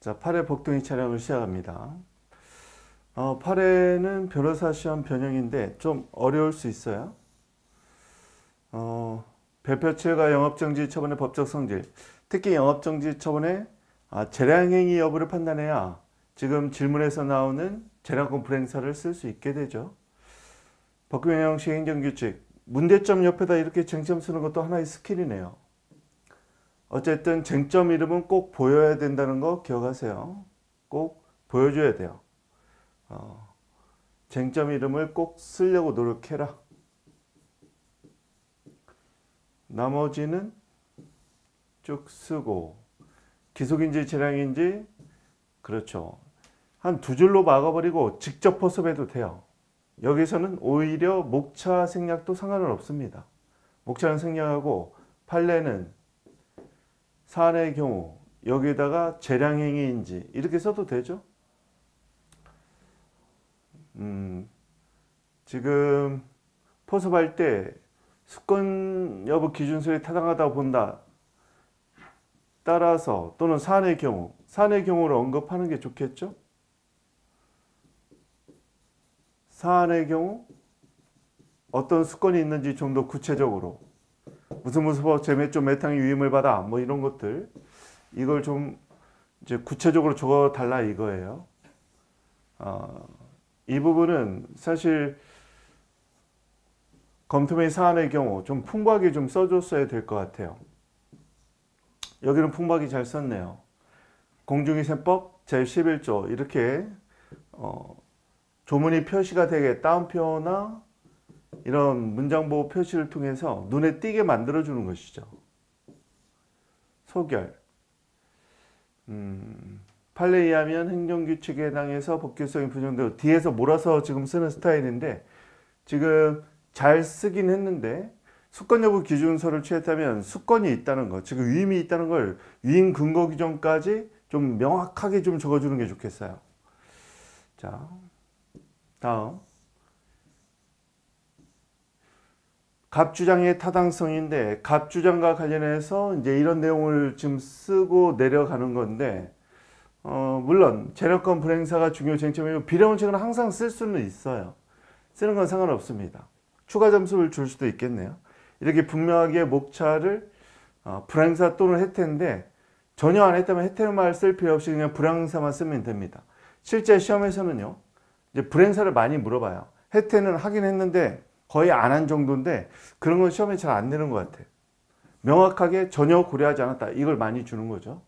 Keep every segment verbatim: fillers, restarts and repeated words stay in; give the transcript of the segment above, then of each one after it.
자, 팔 회 복동의 촬영을 시작합니다. 어, 팔 회는 변호사 시험 변형인데 좀 어려울 수 있어요. 어, 별표치가 영업정지 처분의 법적 성질, 특히 영업정지 처분의 아, 재량행위 여부를 판단해야 지금 질문에서 나오는 재량권 불행사를 쓸 수 있게 되죠. 법규명 형식 행정규칙, 문제점 옆에다 이렇게 쟁점 쓰는 것도 하나의 스킬이네요. 어쨌든 쟁점 이름은 꼭 보여야 된다는 거 기억하세요. 꼭 보여줘야 돼요. 어, 쟁점 이름을 꼭 쓰려고 노력해라. 나머지는 쭉 쓰고, 기속인지 재량인지, 그렇죠. 한 두 줄로 막아버리고 직접 포섭해도 돼요. 여기서는 오히려 목차 생략도 상관은 없습니다. 목차는 생략하고 판례는 사안의 경우 여기다가 재량행위인지 이렇게 써도 되죠. 음, 지금 포섭할 때 수권 여부 기준서에 타당하다고 본다. 따라서 또는 사안의 경우, 사안의 경우를 언급하는 게 좋겠죠. 사안의 경우 어떤 수권이 있는지 좀 더 구체적으로 무슨 무슨 법 제매점 매탕이 위임을 받아 뭐 이런 것들 이걸 좀 이제 구체적으로 적어 달라 이거예요. 어, 이 부분은 사실 검토의 사안의 경우 좀 풍부하게 좀 써줬어야 될 것 같아요. 여기는 풍부하게 잘 썼네요. 공중위생법 제십일 조 이렇게 어, 조문이 표시가 되게 따옴표나 이런 문장보호 표시를 통해서 눈에 띄게 만들어주는 것이죠. 소결. 음, 판례에 의하면 행정규칙에 해당해서 법규성이 부정되고 뒤에서 몰아서 지금 쓰는 스타일인데 지금 잘 쓰긴 했는데 수권 여부 기준서를 취했다면 수권이 있다는 것, 지금 위임이 있다는 걸 위임 근거 규정까지 좀 명확하게 좀 적어주는 게 좋겠어요. 자, 다음. 갑주장의 타당성인데 갑주장과 관련해서 이제 이런 내용을 지금 쓰고 내려가는 건데 어, 물론 재량권 불행사가 중요 쟁점이고 비례원칙은 항상 쓸 수는 있어요. 쓰는 건 상관없습니다. 추가 점수를 줄 수도 있겠네요. 이렇게 분명하게 목차를 어, 불행사 또는 혜태인데 전혀 안 했다면 혜태만 쓸 필요 없이 그냥 불행사만 쓰면 됩니다. 실제 시험에서는요. 이제 불행사를 많이 물어봐요. 혜태는 하긴 했는데 거의 안 한 정도인데 그런 건 시험에 잘 안 되는 것 같아요. 명확하게 전혀 고려하지 않았다. 이걸 많이 주는 거죠.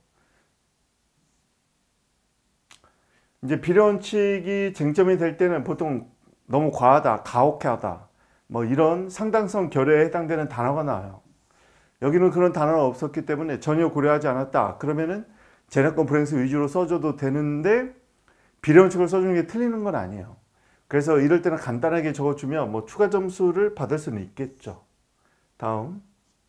이제 비례원칙이 쟁점이 될 때는 보통 너무 과하다, 가혹하다 뭐 이런 상당성 결여에 해당되는 단어가 나와요. 여기는 그런 단어가 없었기 때문에 전혀 고려하지 않았다. 그러면은 재량권 불행사 위주로 써줘도 되는데 비례원칙을 써주는 게 틀리는 건 아니에요. 그래서 이럴 때는 간단하게 적어주면 뭐 추가 점수를 받을 수는 있겠죠. 다음.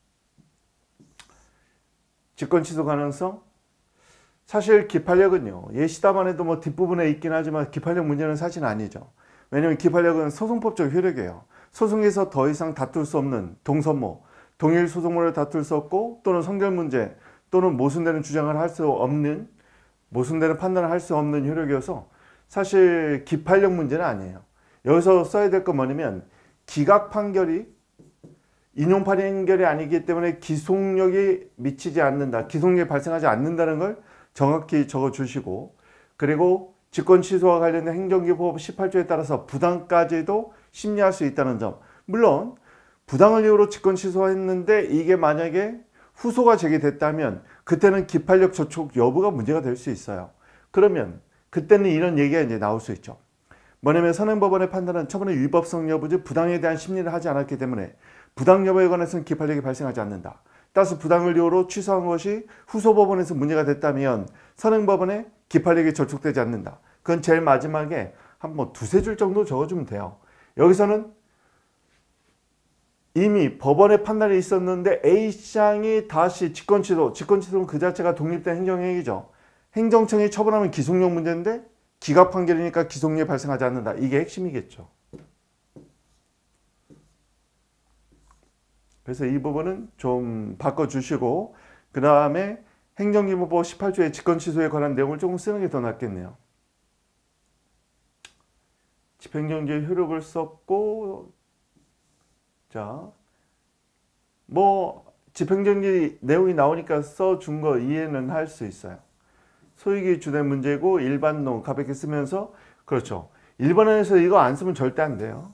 직권 취소 가능성. 사실 기판력은요. 예시다만 해도 뭐 뒷부분에 있긴 하지만 기판력 문제는 사실 아니죠. 왜냐하면 기판력은 소송법적 효력이에요. 소송에서 더 이상 다툴 수 없는 동선모, 동일 소송물을 다툴 수 없고 또는 성결 문제 또는 모순되는 주장을 할 수 없는 모순되는 판단을 할 수 없는 효력이어서 사실 기판력 문제는 아니에요. 여기서 써야 될 건 뭐냐면 기각 판결이 인용 판결이 아니기 때문에 기속력이 미치지 않는다. 기속력이 발생하지 않는다는 걸 정확히 적어주시고 그리고 직권 취소와 관련된 행정기법 십팔 조에 따라서 부당까지도 심리할 수 있다는 점. 물론 부당을 이유로 직권 취소했는데 이게 만약에 후소가 제기됐다면 그때는 기판력 저촉 여부가 문제가 될 수 있어요. 그러면 그때는 이런 얘기가 이제 나올 수 있죠. 뭐냐면 선행법원의 판단은 처분의 위법성 여부지 부당에 대한 심리를 하지 않았기 때문에 부당 여부에 관해서는 기판력이 발생하지 않는다. 따라서 부당을 이유로 취소한 것이 후소법원에서 문제가 됐다면 선행법원에 기판력이 저촉되지 않는다. 그건 제일 마지막에 한 뭐 두세 줄 정도 적어주면 돼요. 여기서는 이미 법원의 판단이 있었는데 A시장이 다시 직권 취소, 직권 취소는 그 자체가 독립된 행정행위죠. 행정청이 처분하면 기속력 문제인데 기각 판결이니까 기속력이 발생하지 않는다. 이게 핵심이겠죠. 그래서 이 부분은 좀 바꿔주시고 그 다음에 행정기본법 십팔 조의 직권취소에 관한 내용을 조금 쓰는 게 더 낫겠네요. 집행정지의 효력을 썼고, 자, 뭐 집행정지 내용이 나오니까 써준 거 이해는 할 수 있어요. 소익이 주된 문제고 일반론 가볍게 쓰면서, 그렇죠. 일반론에서 이거 안 쓰면 절대 안 돼요.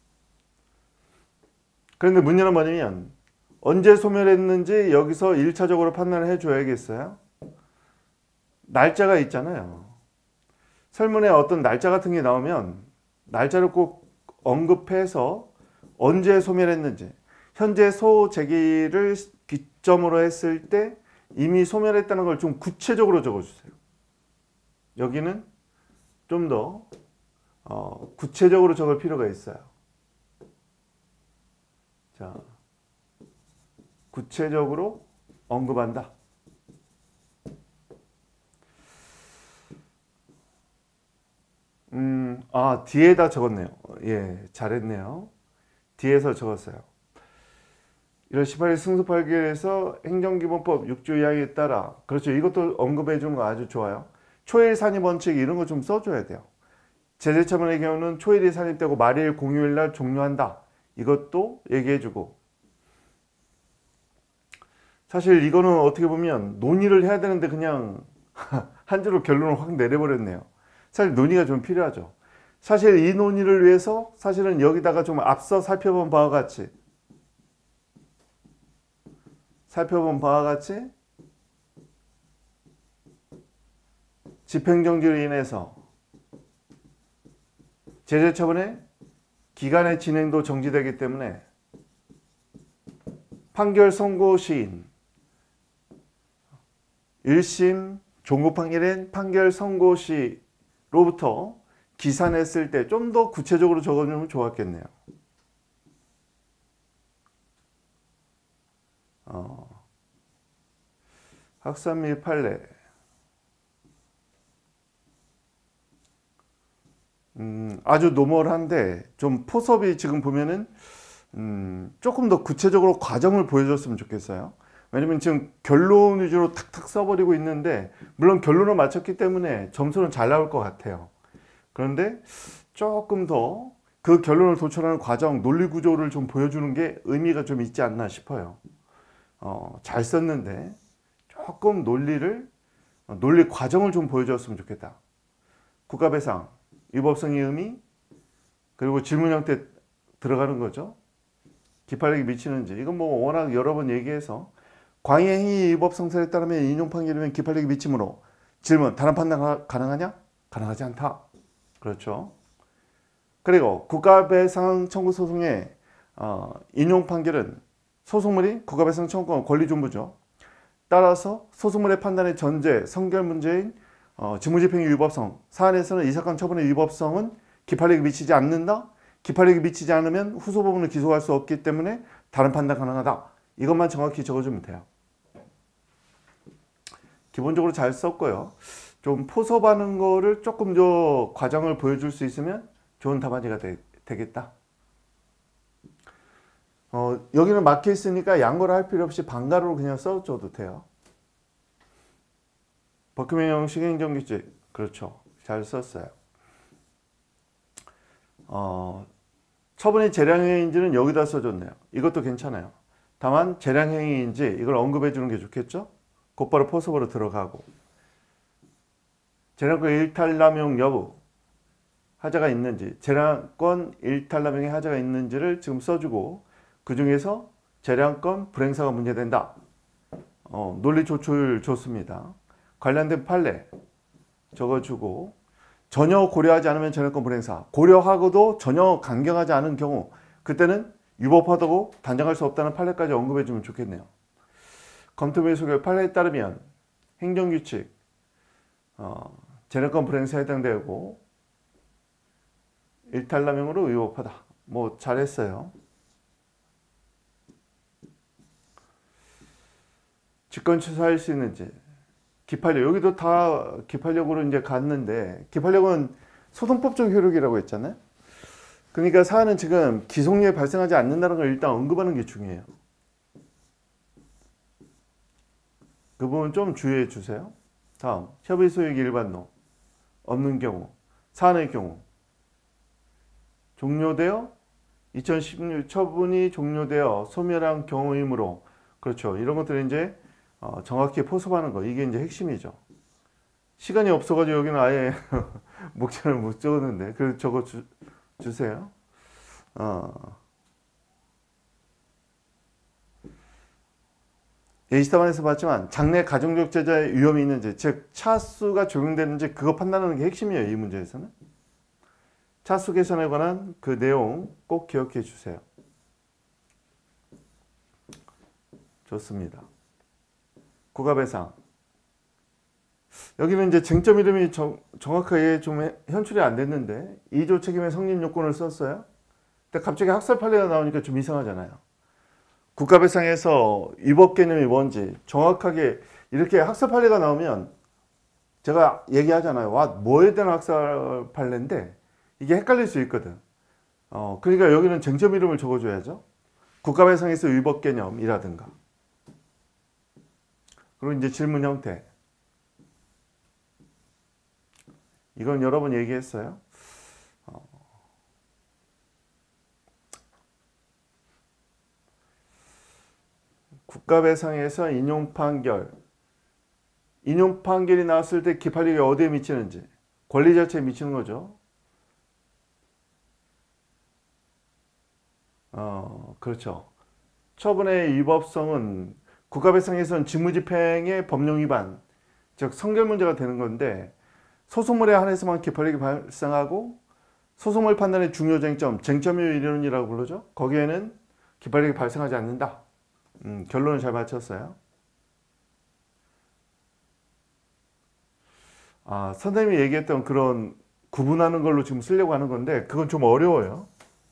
그런데 문제는 뭐냐면 언제 소멸했는지 여기서 일 차적으로 판단을 해줘야겠어요. 날짜가 있잖아요. 설문에 어떤 날짜 같은 게 나오면 날짜를 꼭 언급해서 언제 소멸했는지, 현재 소제기를 기점으로 했을 때 이미 소멸했다는 걸 좀 구체적으로 적어주세요. 여기는 좀 더 어, 구체적으로 적을 필요가 있어요. 자, 구체적으로 언급한다. 음, 아, 뒤에다 적었네요. 예, 잘했네요. 뒤에서 적었어요. 일월 십팔일 승소 판결에서 행정기본법 육 조 이 항에 따라, 그렇죠. 이것도 언급해 주는 거 아주 좋아요. 초일 산입 원칙 이런 거 좀 써줘야 돼요. 제재처분의 경우는 초일이 산입되고 말일 공휴일 날 종료한다. 이것도 얘기해 주고. 사실 이거는 어떻게 보면 논의를 해야 되는데 그냥 한 줄로 결론을 확 내려버렸네요. 사실 논의가 좀 필요하죠. 사실 이 논의를 위해서 사실은 여기다가 좀 앞서 살펴본 바와 같이 살펴본 바와 같이 집행정지로 인해서 제재처분의 기간의 진행도 정지되기 때문에 판결 선고 시인 일 심 종고 판결인 판결 선고 시로부터 기산했을 때 좀 더 구체적으로 적어주면 좋았겠네요. 어, 확산 및 판례. 음, 아주 노멀한데 좀 포섭이 지금 보면은 음, 조금 더 구체적으로 과정을 보여줬으면 좋겠어요. 왜냐면 지금 결론 위주로 탁탁 써버리고 있는데, 물론 결론을 맞췄기 때문에 점수는 잘 나올 것 같아요. 그런데 조금 더 그 결론을 도출하는 과정, 논리 구조를 좀 보여주는 게 의미가 좀 있지 않나 싶어요. 어, 잘 썼는데 조금 논리를, 논리 과정을 좀 보여줬으면 좋겠다. 국가배상, 위법성의 의미, 그리고 질문 형태 들어가는 거죠. 기판력이 미치는지. 이건 뭐 워낙 여러 번 얘기해서 광해행위 위법성설에 따르면 인용 판결이면 기판력이 미치므로 질문, 단한 판단 가능하냐? 가능하지 않다. 그렇죠. 그리고 국가배상 청구 소송의 어, 인용 판결은 소송물이 국가배상 청구권 권리존부죠. 따라서 소송물의 판단의 전제, 성결 문제인 어, 직무집행의 위법성, 사안에서는 이 사건 처분의 위법성은 기판력이 미치지 않는다. 기판력이 미치지 않으면 후소 부분을 기소할 수 없기 때문에 다른 판단 가능하다. 이것만 정확히 적어주면 돼요. 기본적으로 잘 썼고요. 좀 포섭하는 거를 조금 더 과정을 보여줄 수 있으면 좋은 답안지가 되, 되겠다. 어, 여기는 막혀 있으니까 양보를 할 필요 없이 반가로로 그냥 써줘도 돼요. 법규명 형식 행정규칙, 그렇죠. 잘 썼어요. 어, 처분이 재량행위인지는 여기다 써줬네요. 이것도 괜찮아요. 다만 재량행위인지 이걸 언급해 주는 게 좋겠죠. 곧바로 포섭으로 들어가고, 재량권 일탈남용 여부 하자가 있는지, 재량권 일탈남용의 하자가 있는지를 지금 써주고, 그 중에서 재량권 불행사가 문제된다. 어, 논리 조출 좋습니다. 관련된 판례 적어주고, 전혀 고려하지 않으면 재량권 불행사, 고려하고도 전혀 강경하지 않은 경우 그때는 위법하다고 단정할 수 없다는 판례까지 언급해 주면 좋겠네요. 검토 소결 판례에 따르면 행정규칙 어, 재량권 불행사에 해당되고 일탈남용으로 위법하다. 뭐 잘했어요. 직권 취소할 수 있는지, 기판력, 여기도 다 기판력으로 이제 갔는데, 기판력은 소송법적 효력이라고 했잖아요. 그러니까 사안은 지금 기속력이 발생하지 않는다는 걸 일단 언급하는 게 중요해요. 그 부분 좀 주의해 주세요. 다음, 협의 소유액 일반로 없는 경우, 사안의 경우 종료되어 이천십육 처분이 종료되어 소멸한 경우이므로, 그렇죠. 이런 것들을 이제 어, 정확히 포섭하는 거, 이게 이제 핵심이죠. 시간이 없어가지고 여기는 아예 목차를 못 적었는데, 그래서 적어 주, 주세요. 어. 예시답안에서 봤지만 장래 가정적 제자의 위험이 있는지, 즉 차수가 적용되는지 그거 판단하는 게 핵심이에요. 이 문제에서는. 차수 개선에 관한 그 내용 꼭 기억해 주세요. 좋습니다. 국가배상. 여기는 이제 쟁점 이름이 정, 정확하게 좀 현출이 안 됐는데 이 조 책임의 성립 요건을 썼어요. 근데 갑자기 학살 판례가 나오니까 좀 이상하잖아요. 국가배상에서 위법 개념이 뭔지 정확하게 이렇게 학살 판례가 나오면 제가 얘기하잖아요. 와, 뭐에 대한 학살 판례인데 이게 헷갈릴 수 있거든. 어, 그러니까 여기는 쟁점 이름을 적어줘야죠. 국가배상에서 위법 개념이라든가. 그리고 이제 질문 형태. 이건 여러 번 얘기했어요. 어. 국가배상에서 인용 판결. 인용 판결이 나왔을 때 기판력이 어디에 미치는지. 권리 자체에 미치는 거죠. 어, 그렇죠. 처분의 위법성은 국가배상에서는 직무집행의 법령 위반, 즉 성결 문제가 되는 건데 소송물에 한해서만 기판력이 발생하고 소송물 판단의 중요 쟁점, 쟁점유효 이론이라고 부르죠. 거기에는 기판력이 발생하지 않는다. 음, 결론을 잘 맞췄어요. 아, 선생님이 얘기했던 그런 구분하는 걸로 지금 쓰려고 하는 건데 그건 좀 어려워요.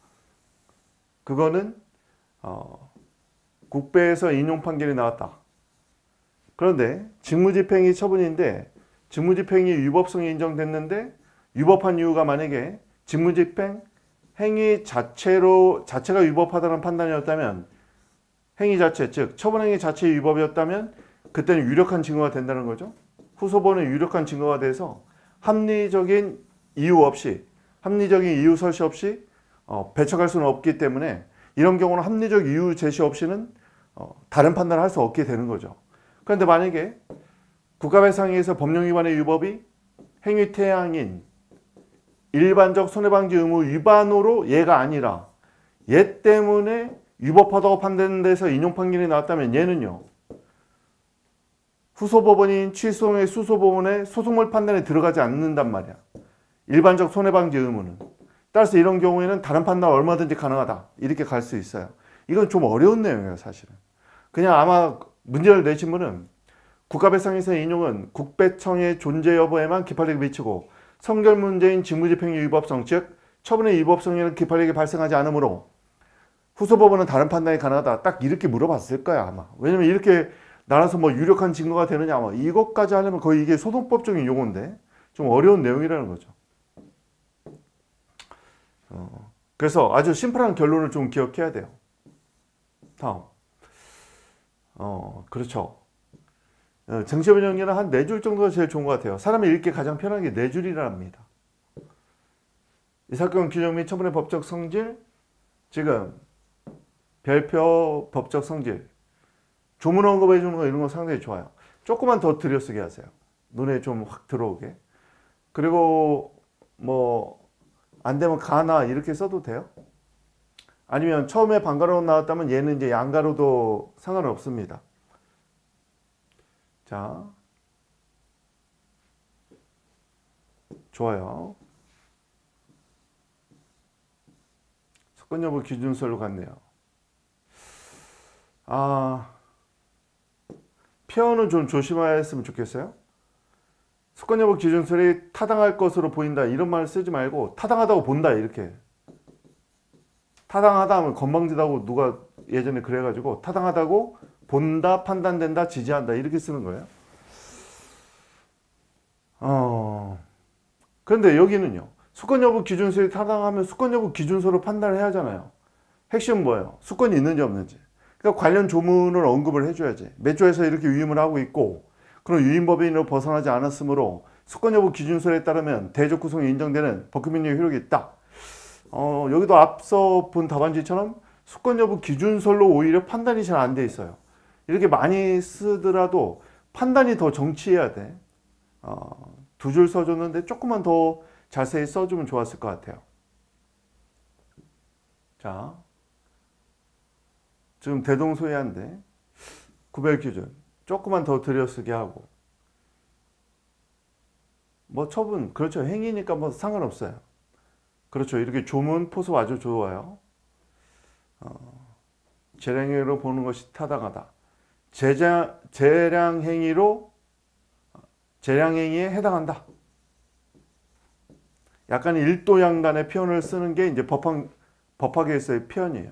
그거는 어, 국배에서 인용 판결이 나왔다. 그런데 직무집행이 처분인데 직무집행이 위법성이 인정됐는데 위법한 이유가 만약에 직무집행 행위 자체로 자체가 위법하다는 판단이었다면, 행위 자체, 즉 처분행위 자체의 위법이었다면 그때는 유력한 증거가 된다는 거죠. 후소본은 유력한 증거가 돼서 합리적인 이유 없이, 합리적인 이유 설시 없이 어, 배척할 수는 없기 때문에 이런 경우는 합리적 이유 제시 없이는 어, 다른 판단을 할 수 없게 되는 거죠. 그런데 만약에 국가배상에서 법령 위반의 위법이 행위 태양인 일반적 손해방지 의무 위반으로 얘가 아니라 얘 때문에 위법하다고 판단된 데서 인용 판결이 나왔다면 얘는요, 후소법원인 취소의 수소법원의 소송물 판단에 들어가지 않는단 말이야. 일반적 손해방지 의무는. 따라서 이런 경우에는 다른 판단 얼마든지 가능하다. 이렇게 갈 수 있어요. 이건 좀 어려운 내용이에요, 사실은. 그냥 아마 문제를 내신 분은 국가배상에서의 인용은 국배청의 존재 여부에만 기판력이 미치고 성결 문제인 직무집행의 위법성, 즉 처분의 위법성에는 기판력이 발생하지 않으므로 후소법원은 다른 판단이 가능하다. 딱 이렇게 물어봤을 거야, 아마. 왜냐면 이렇게 나눠서 뭐 유력한 증거가 되느냐, 아마 이것까지 하려면 거의 이게 소송법적인 용어인데 좀 어려운 내용이라는 거죠. 어, 그래서 아주 심플한 결론을 좀 기억해야 돼요. 다음. 어, 그렇죠. 어, 쟁점 정리는 한 네 줄 정도가 제일 좋은 것 같아요. 사람이 읽기 가장 편한 게 네 줄이랍니다. 이 사건 규정 및 처분의 법적 성질, 지금 별표 법적 성질, 조문 언급해 주는 거 이런 거 상당히 좋아요. 조금만 더 들여쓰게 하세요. 눈에 좀 확 들어오게. 그리고 뭐 안 되면 가나 이렇게 써도 돼요. 아니면 처음에 반가로 나왔다면 얘는 이제 양가로도 상관은 없습니다. 자, 좋아요. 석권 여부 기준서로 갔네요. 아, 표현은 좀 조심하였으면 좋겠어요. 석권 여부 기준설이 타당할 것으로 보인다 이런 말을 쓰지 말고 타당하다고 본다 이렇게. 타당하다 하면 건방지다고 누가 예전에 그래가지고 타당하다고 본다, 판단된다, 지지한다 이렇게 쓰는 거예요. 어, 그런데 여기는요. 수권 여부 기준설이 타당하면 수권 여부 기준서로 판단을 해야 하잖아요. 핵심은 뭐예요? 수권이 있는지 없는지. 그러니까 관련 조문을 언급을 해줘야지. 몇 조에서 이렇게 위임을 하고 있고, 그런 유인법인으로 벗어나지 않았으므로 수권 여부 기준설에 따르면 대적 구성이 인정되는 법규 명령의 효력이 있다. 어, 여기도 앞서 본 답안지처럼 수권 여부 기준설로 오히려 판단이 잘 안 돼 있어요. 이렇게 많이 쓰더라도 판단이 더 정치해야 돼. 어, 두 줄 써줬는데 조금만 더 자세히 써주면 좋았을 것 같아요. 자, 지금 대동소이한데 구별 기준 조금만 더 들여쓰게 하고, 뭐 처분 그렇죠. 행위니까 뭐 상관없어요. 그렇죠. 이렇게 조문 포섭 아주 좋아요. 어, 재량행위로 보는 것이 타당하다. 재량, 재량행위로 재량행위에 해당한다. 약간 일도양단의 표현을 쓰는 게 이제 법학, 법학에서의 표현이에요.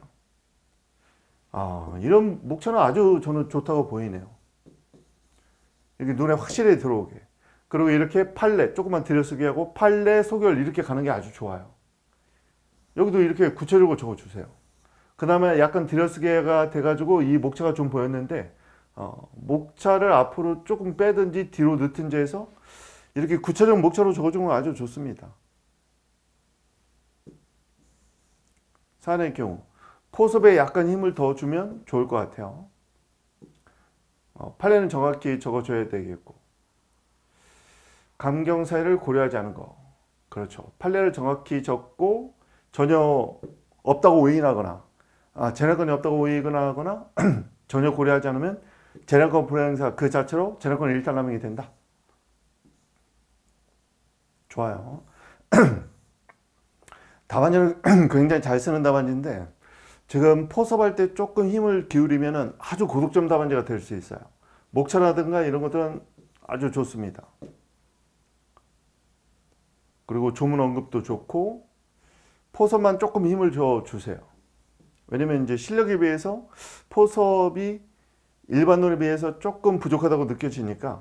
아, 이런 목차는 아주 저는 좋다고 보이네요. 이렇게 눈에 확실히 들어오게. 그리고 이렇게 판례 조금만 들여쓰기 하고 판례 소결 이렇게 가는 게 아주 좋아요. 여기도 이렇게 구체적으로 적어주세요. 그 다음에 약간 들여쓰기가 돼가지고 이 목차가 좀 보였는데, 어, 목차를 앞으로 조금 빼든지 뒤로 넣든지 해서 이렇게 구체적 목차로 적어주는 건 아주 좋습니다. 사안의 경우 포섭에 약간 힘을 더 주면 좋을 것 같아요. 어, 판례는 정확히 적어줘야 되겠고, 감경 사유를 고려하지 않은 거. 그렇죠. 판례를 정확히 적고 전혀 없다고 오인하거나, 아, 재량권이 없다고 오인하거나 전혀 고려하지 않으면 재량권 불행사 그 자체로 재량권 일탈남용이 된다. 좋아요. 답안지를 굉장히 잘 쓰는 답안지인데, 지금 포섭할 때 조금 힘을 기울이면 아주 고득점 답안지가 될 수 있어요. 목차라든가 이런 것들은 아주 좋습니다. 그리고 조문 언급도 좋고, 포섭만 조금 힘을 줘 주세요. 왜냐면 이제 실력에 비해서 포섭이 일반론에 비해서 조금 부족하다고 느껴지니까.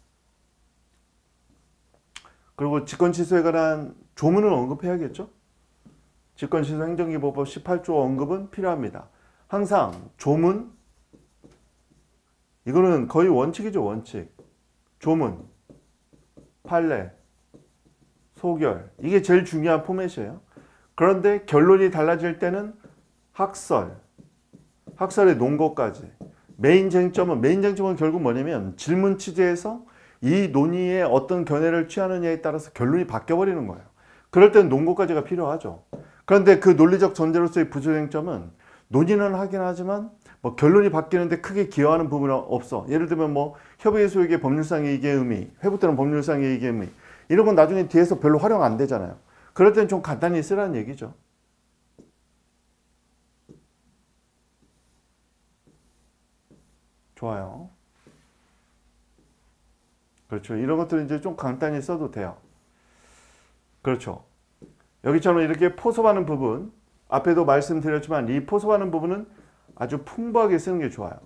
그리고 직권 취소에 관한 조문을 언급해야겠죠. 직권 취소 행정기법법 십팔 조 언급은 필요합니다. 항상 조문, 이거는 거의 원칙이죠. 원칙. 조문, 판례, 소결, 이게 제일 중요한 포맷이에요. 그런데 결론이 달라질 때는 학설, 학설의 논거까지. 메인 쟁점은, 메인 쟁점은 결국 뭐냐면 질문 취지에서 이 논의에 어떤 견해를 취하느냐에 따라서 결론이 바뀌어버리는 거예요. 그럴 때는 논거까지가 필요하죠. 그런데 그 논리적 전제로서의 부조쟁점은 논의는 하긴 하지만 뭐 결론이 바뀌는데 크게 기여하는 부분은 없어. 예를 들면 뭐 협의의 소유의 법률상의 이익의 의미, 회부 때는 법률상의 이익의 의미, 이런 건 나중에 뒤에서 별로 활용 안 되잖아요. 그럴 때는 좀 간단히 쓰라는 얘기죠. 좋아요. 그렇죠. 이런 것들은 이제 좀 간단히 써도 돼요. 그렇죠. 여기처럼 이렇게 포섭하는 부분, 앞에도 말씀드렸지만 이 포섭하는 부분은 아주 풍부하게 쓰는 게 좋아요.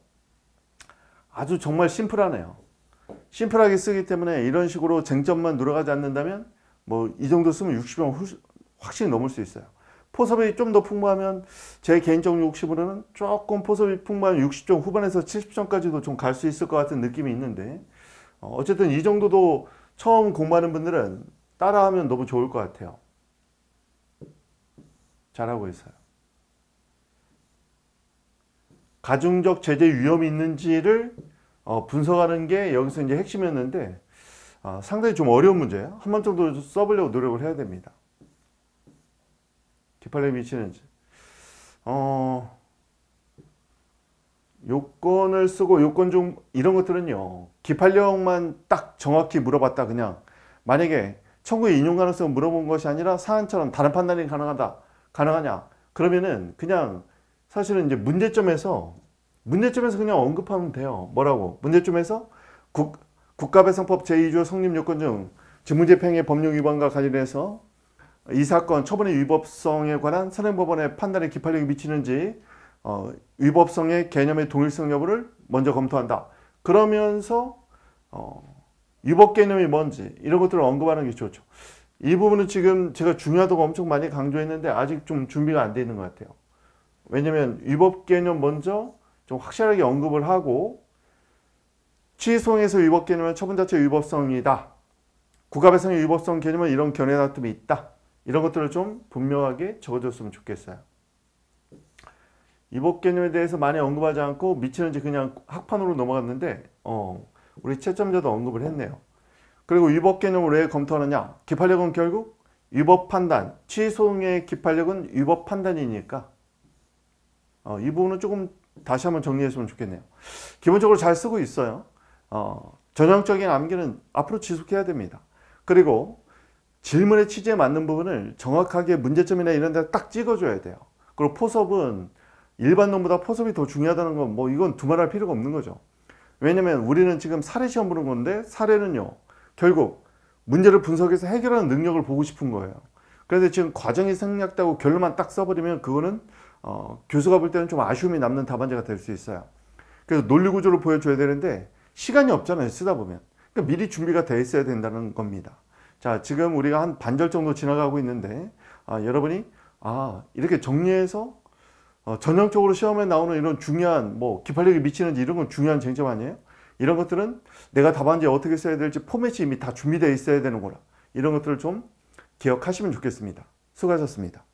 아주 정말 심플하네요. 심플하게 쓰기 때문에 이런 식으로 쟁점만 누락하지 않는다면 뭐 이 정도 쓰면 육십 점 확실히 넘을 수 있어요. 포섭이 좀 더 풍부하면 제 개인적 욕심으로는 조금 포섭이 풍부하면 육십 점 후반에서 칠십 점까지도 좀 갈 수 있을 것 같은 느낌이 있는데, 어쨌든 이 정도도 처음 공부하는 분들은 따라하면 너무 좋을 것 같아요. 잘하고 있어요. 가중적 제재 위험이 있는지를 어, 분석하는 게 여기서 이제 핵심이었는데, 어, 상당히 좀 어려운 문제예요. 한 번 정도 써보려고 노력을 해야 됩니다. 기판력이 미치는지. 어, 요건을 쓰고 요건 중 이런 것들은요, 기판력만 딱 정확히 물어봤다. 그냥 만약에 청구의 인용 가능성을 물어본 것이 아니라 사안처럼 다른 판단이 가능하다, 가능하냐, 그러면은 그냥 사실은 이제 문제점에서 문제점에서 그냥 언급하면 돼요. 뭐라고? 문제점에서 국, 국가배상법 제이 조 성립 요건 중 직무집행의 법령 위반과 관련해서 이 사건 처분의 위법성에 관한 선행법원의 판단에 기판력이 미치는지, 어, 위법성의 개념의 동일성 여부를 먼저 검토한다. 그러면서 어, 위법 개념이 뭔지 이런 것들을 언급하는 게 좋죠. 이 부분은 지금 제가 중요하다고 엄청 많이 강조했는데 아직 좀 준비가 안 돼 있는 것 같아요. 왜냐면 위법 개념 먼저 좀 확실하게 언급을 하고 취소행위에서 위법 개념은 처분 자체의 위법성이다. 국가배상의 위법성 개념은 이런 견해 다툼이 있다. 이런 것들을 좀 분명하게 적어줬으면 좋겠어요. 위법 개념에 대해서 많이 언급하지 않고 미치는지 그냥 학판으로 넘어갔는데 어, 우리 채점자도 언급을 했네요. 그리고 위법 개념을 왜 검토하느냐? 기판력은 결국 위법 판단, 취소행위의 기판력은 위법 판단이니까 어, 이 부분은 조금 다시 한번 정리했으면 좋겠네요. 기본적으로 잘 쓰고 있어요. 어, 전형적인 암기는 앞으로 지속해야 됩니다. 그리고 질문의 취지에 맞는 부분을 정확하게 문제점이나 이런 데 딱 찍어줘야 돼요. 그리고 포섭은 일반론보다 포섭이 더 중요하다는 건 뭐 이건 두말할 필요가 없는 거죠. 왜냐면 우리는 지금 사례 시험 보는 건데 사례는요 결국 문제를 분석해서 해결하는 능력을 보고 싶은 거예요. 그런데 지금 과정이 생략되고 결론만 딱 써버리면 그거는 어, 교수가 볼 때는 좀 아쉬움이 남는 답안지가 될 수 있어요. 그래서 논리 구조를 보여줘야 되는데 시간이 없잖아요, 쓰다 보면. 그러니까 미리 준비가 돼 있어야 된다는 겁니다. 자, 지금 우리가 한 반절 정도 지나가고 있는데 아, 여러분이 아, 이렇게 정리해서 어, 전형적으로 시험에 나오는 이런 중요한 뭐 기판력이 미치는지 이런 건 중요한 쟁점 아니에요? 이런 것들은 내가 답안지에 어떻게 써야 될지 포맷이 이미 다 준비되어 있어야 되는 거라. 이런 것들을 좀 기억하시면 좋겠습니다. 수고하셨습니다.